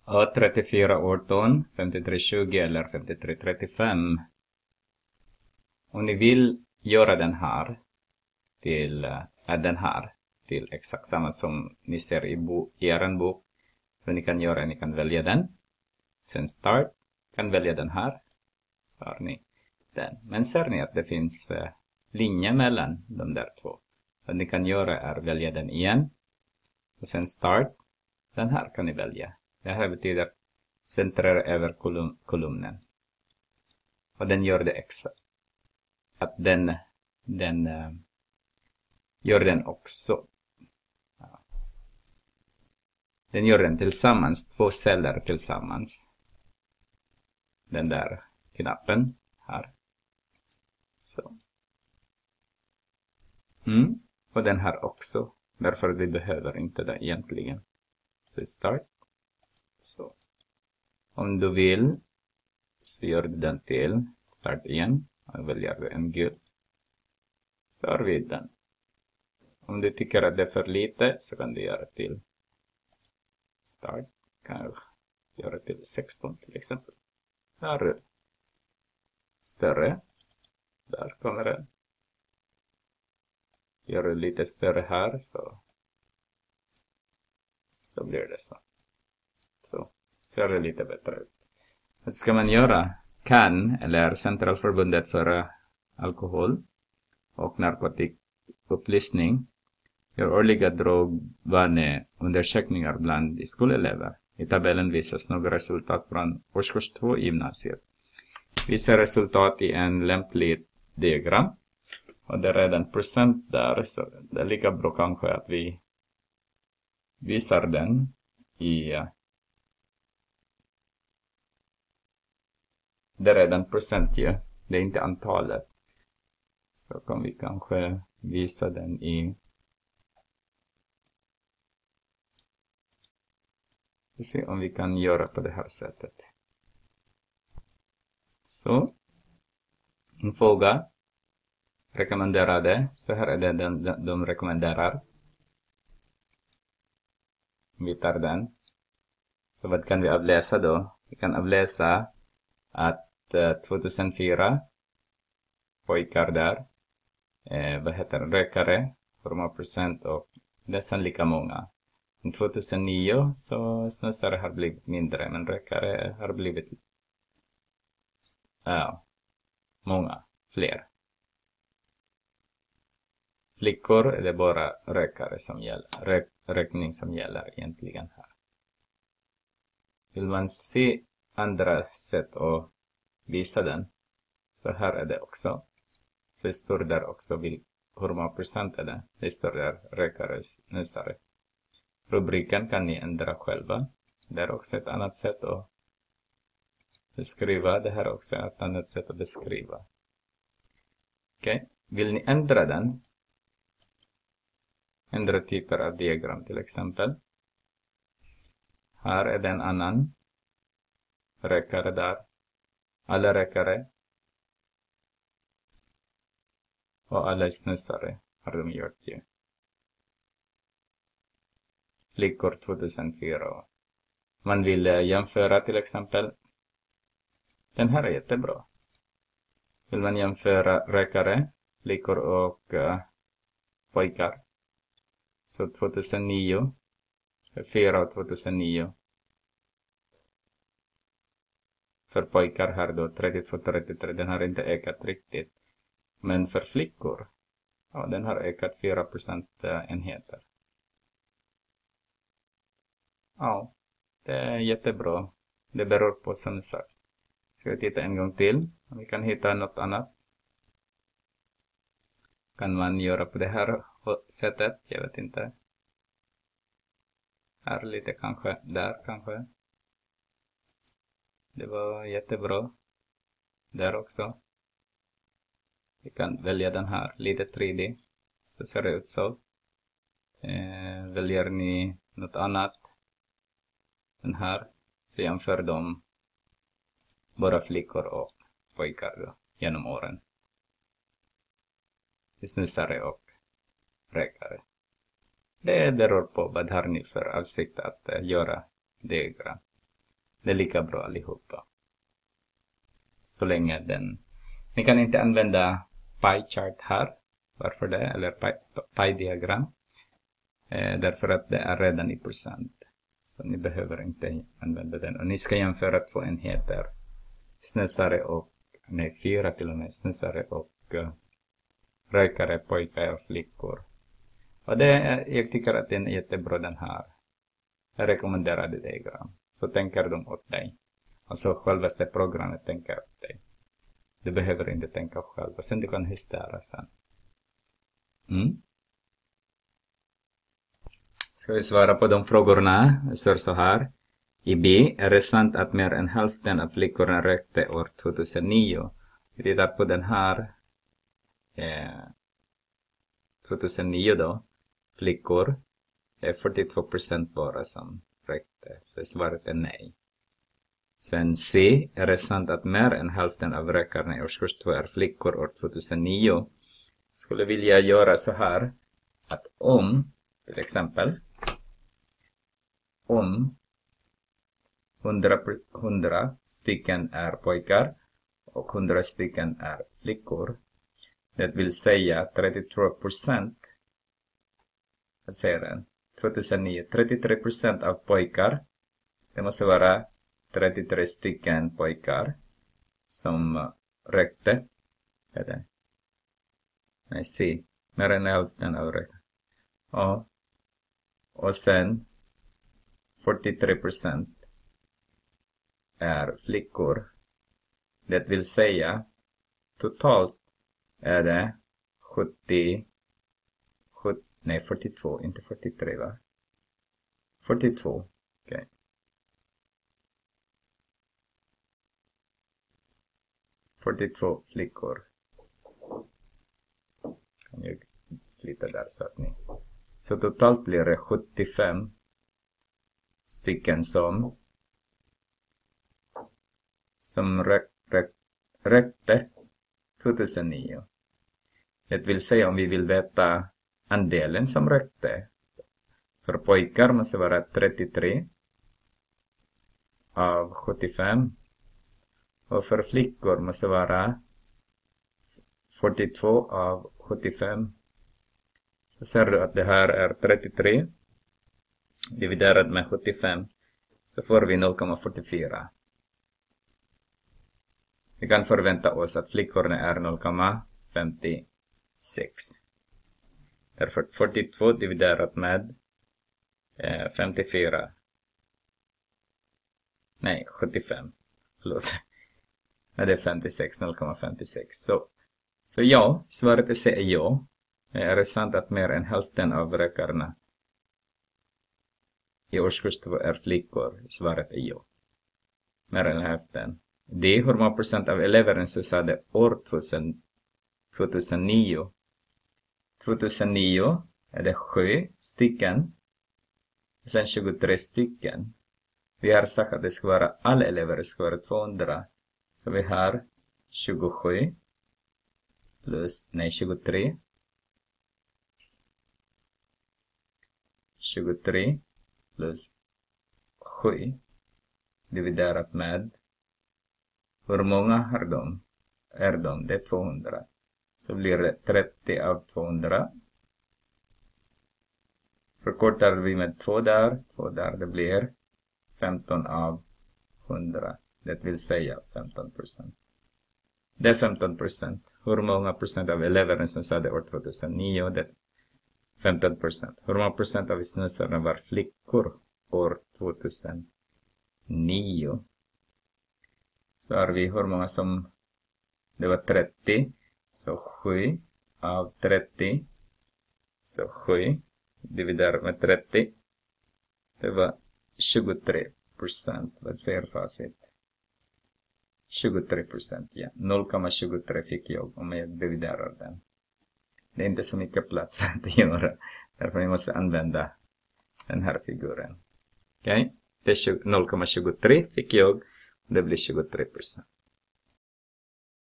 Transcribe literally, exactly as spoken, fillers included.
A trettiofyra arton, femtiotre tjugo eller femtiotre trettiofem. Om ni vill göra den här till äh, den här till exakt samma som ni ser i, bo, i er bok. Så ni kan göra, ni kan välja den. Sen start, kan välja den här. Så har ni den. Men ser ni att det finns äh, linjer mellan de där två. Vad ni kan göra är välja den igen. Och sen start, den här kan ni välja. Det här betyder centrera över kolum kolumnen. Och den gör det exakt. Att den, den äh, gör den också. Ja. Den gör den tillsammans, två celler tillsammans. Den där knappen här. Så. Mm. Och den här också. Därför vi behöver inte det egentligen. Så start. Så. Om du vill så gör du den till start igen. Och väljer du en gul. Så har vi den. Om du tycker att det är för lite så kan du göra till start. Kan jag göra till sexton till exempel. Där. Större. Där kommer den. Gör det lite större här så. Så blir det så. Så ser det lite bättre ut. Vad ska man göra? Kan, eller Centralförbundet för alkohol och narkotikupplysning, gör årliga drogvaneundersökningar bland skolelever. I tabellen visas några resultat från årskurs två i gymnasiet. Visa resultat i en lämplig diagram. Och det är redan procent där, så det är lika bra kanske att vi visar den i det är redan procent ju. Det är inte antalet. Så kan vi kanske visa den i. Vi ser om vi kan göra på det här sättet. Så. En fråga. Rekommenderade. Så här är det den, den, de rekommenderar. Vi tar den. Så vad kan vi avläsa då? Vi kan avläsa att uh, tjugohundrafyra pojkar där, eh, vad heter det, rökare, hur många procent och nästan lika många. tjugohundranio så snusare har blivit mindre, men rökare har blivit ja, många, fler. Flickor är det bara rökare som gäller, rök, rökning som gäller egentligen här. Vill man se andra sätt att visa den. Så här är det också. Det står där också hur många procent är det. Det står där rökare, snusare. Rubriken kan ni ändra själva. Det är också ett annat sätt att beskriva. Det här är också ett annat sätt att beskriva. Okej. Okay. Vill ni ändra den? Ändra typer av diagram till exempel. Här är det en annan. Rökare där. Alla rökare. Och alla snusare har de gjort ju. Flickor tjugohundrafyra. Man vill jämföra till exempel. Den här är jättebra. Vill man jämföra rökare, flickor och uh, pojkar. Så tjugohundranio. fyra och tjugohundranio. För pojkar här då trettiotvå trettiotre, den har inte ökat riktigt. Men för flickor, ja, den har ökat fyra procentenheter. Ja, det är jättebra. Det beror på som sagt. Ska vi titta en gång till. Om vi kan hitta något annat. Kan man göra på det här sättet? Jag vet inte. Här lite kanske, där kanske. Det var jättebra. Där också. Vi kan välja den här. Lite tre D. Så ser det ut så. Eh, väljer ni något annat. Den här. Så jämför dem. Bara flickor och pojkar då. Genom åren. Snusare och rökare. Det beror på vad har ni för avsikt att uh, göra diagram. Det är lika bra allihopa. Så länge den... Ni kan inte använda pie chart här. Varför det? Eller pie-diagram. Eh, därför att det är redan i procent. Så ni behöver inte använda den. Och ni ska jämföra två enheter. Snusare och... Nej, fyra till och med. Snusare och uh, rökare, pojkar och flickor. Och det är, jag tycker att den är jättebra den här. Jag rekommenderar det diagram. Så tänker de åt dig. Alltså självaste programmet tänker åt dig. Du behöver inte tänka själv. Och sen du kan justera sen. Mm. Ska vi svara på de frågorna? Det står så här. I B, är det sant att mer än hälften av flickorna rökte år tjugohundranio? Vi tittar på den här. Eh, tjugohundranio då. Flickor. Det är fyrtiotvå procent bara som rökte. Så svaret är nej. Sen C, är det sant att mer än hälften av rökarna i årskurs två är flickor år tjugohundranio? Skulle vilja göra så här. Att om, till exempel. Om hundra stycken är pojkar och hundra stycken är flickor. Det vill säga trettiotvå procent. Vad säger den? tjugohundranio. trettiotre procent av pojkar. Det måste vara trettiotre stycken pojkar som rökte. Nej, se. Mer än hälften av rökte. Och, och sen fyrtiotre procent är flickor. Det vill säga totalt är det sjuttio, sjuttio nej fyrtiotvå, inte fyrtiotre va? fyrtiotvå, okej. Okay. fyrtiotvå flickor. Kan jag flytta där så att ni... Så totalt blir det sjuttiofem stycken som som rök, rök, rökte tjugohundranio. Det vill säga om vi vill veta andelen som rökte. För pojkar måste vara trettiotre av sjuttiofem. Och för flickor måste vara fyrtiotvå av sjuttiofem. Så ser du att det här är trettiotre dividerat med sjuttiofem. Så får vi noll komma fyrtiofyra. Vi kan förvänta oss att flickorna är noll komma femtiosex. Därför fyrtiotvå dividerat med eh, femtiofyra. Nej, sjuttiofem. Förlåt. Men det är femtiosex, noll komma femtiosex. Så, så ja, svaret är C är ja. Är det sant att mer än hälften av rökarna i årskurs två är flickor? Svaret är ja. Mer än hälften. Det, hur många procent av eleverna så sa det år tjugohundranio? tjugohundranio är det sju stycken. Och sen tjugotre stycken. Vi har sagt att det ska vara alla elever ska vara tvåhundra. Så vi har tjugosju plus, nej tjugotre. tjugotre plus sju dividerat med hur många har de? Är de? Det är tvåhundra. Så blir det trettio av tvåhundra. Förkortar vi med två där. två där. Det blir femton av hundra. Det vill säga femton procent. Det är femton procent. Hur många procent av eleverna som sa det år tjugohundranio? Det är femton procent. Hur många procent av snusarna var flickor år tjugohundranio? Så har vi hur många som... Det var trettio. Så sju av trettio. Så sju dividerat med trettio. Det var tjugotre procent. Vad säger facit? tjugotre procent, ja. noll komma tjugotre fick jag om jag dividerar den. Det är inte så mycket plats att göra. Därför ni måste använda den här figuren. Okej? Okay? Det är noll komma tjugotre fick jag. Det blir tjugotre procent.